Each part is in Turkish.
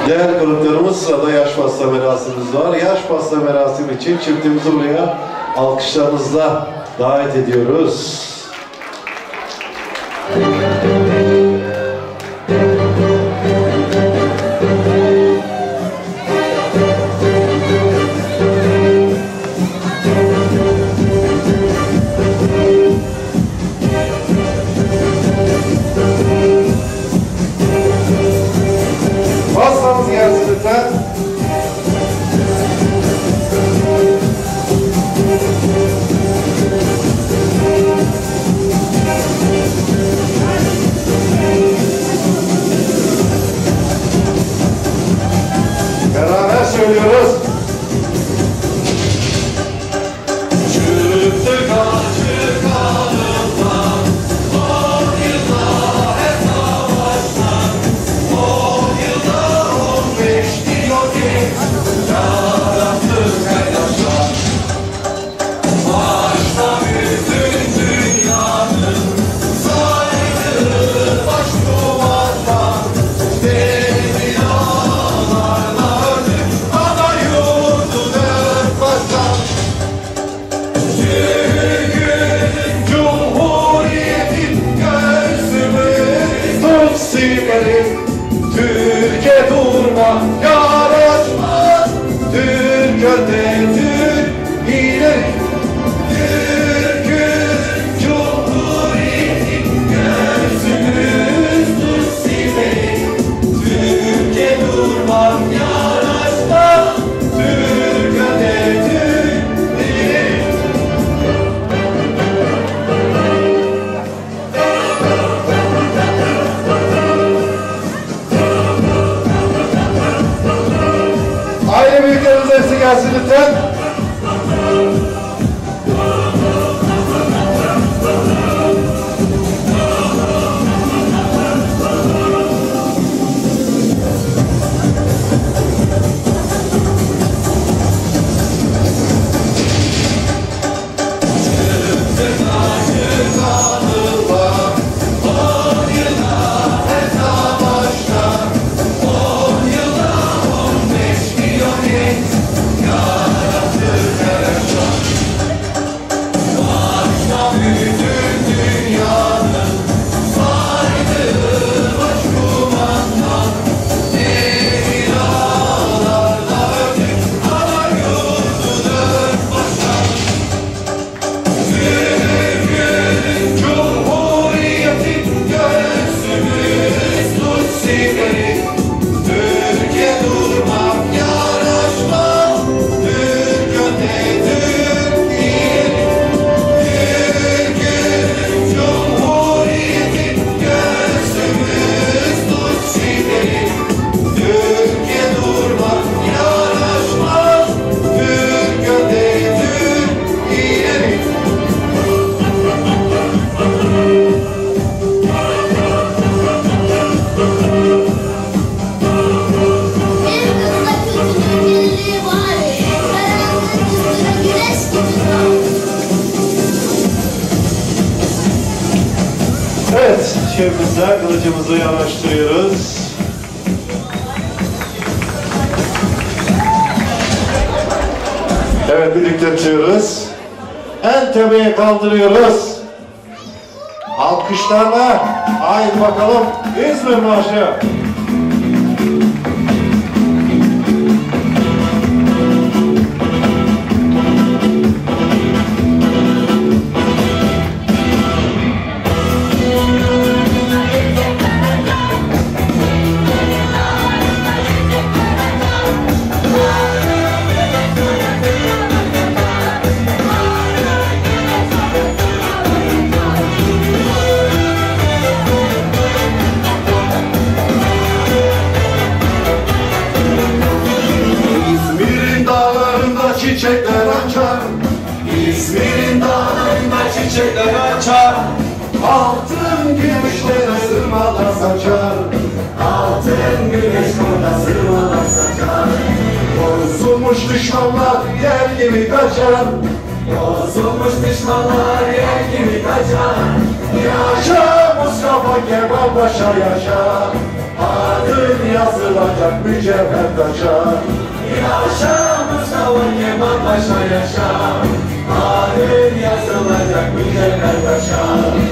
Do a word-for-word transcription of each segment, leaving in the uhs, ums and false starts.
Değerli konuklarımız, sırada yaş pasta merasimimiz var. Yaş pasta merasimi için çiftimizi buraya alkışlarınızla davet ediyoruz. Pastamız gelsin lütfen. Beraber söylüyoruz. Çıktık acı kanımdan, on yılda hep savaştan, on yılda on beş milyon genç yarattık paylaşan. Başta bütün dünyanın saydığı başkumandan, deli yağlarla öldük ana yurdu dört baştan. Türk'ün Cumhuriyet'in göğsümüz tut silerim. Türkiye durma yanaşmaz, Türk öte Türk ileri. Türk'ün Cumhuriyet'in göğsümüz tut silerim. Türkiye durma yanaşmaz, Türk öte Türk ileri. Aile büyüklerimiz hepsi gelsin lütfen. Evet, şefimize kılıcımızı yanaştırıyoruz. Evet, birlikte tutuyoruz. En tepeye kaldırıyoruz. Alkışlarla. Haydi bakalım. İzmir marşı. Çiçekler açar, İzmir'in dağlarında çiçekler açar. Altın güneşler sırmalar saçar, altın güneş orada sırmalar saçar. Bozulmuş düşmanlar yer gibi kaçar, bozulmuş düşmanlar yer gibi kaçar. Yaşa Mustafa Kemal Paşa yaşa, adın yazı yazılacak mücevher taşa. Yaşa Mustafa Kemal Paşa yaşa, adın yazılacak mücevher taşa.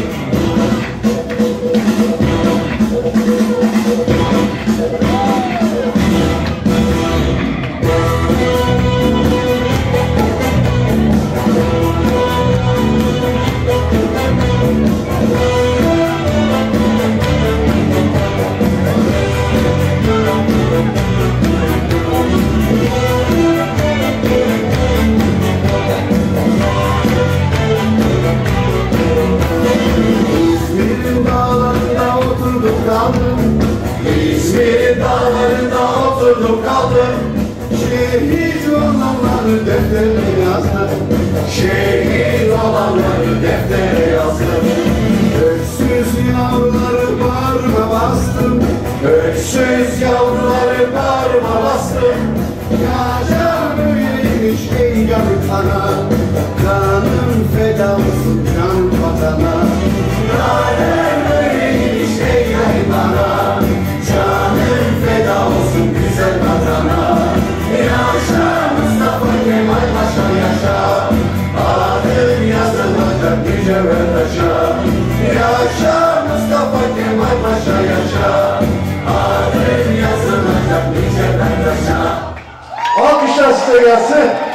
İzmir'in dağlarında oturdum kaldım, şehit olanları defterine yazdım, şehit olanları deftere yazdım. Öksüz yavruları bağrıma bastım, öksüz yavruları bağrıma bastım. Yaşa böyleymiş ey yanık ana, kanım feda olsun can vatana. Kanım böyleymiş ey yanık ana, canım feda olsun güzel vatana. Yaşa Mustafa Kemal Paşa yaşa, adın yazılacak mücevher taşa. Yaşa Mustafa Kemal Paşa yaşa, adın yazılacak mücevher taşa. Alkışlar size gelsin.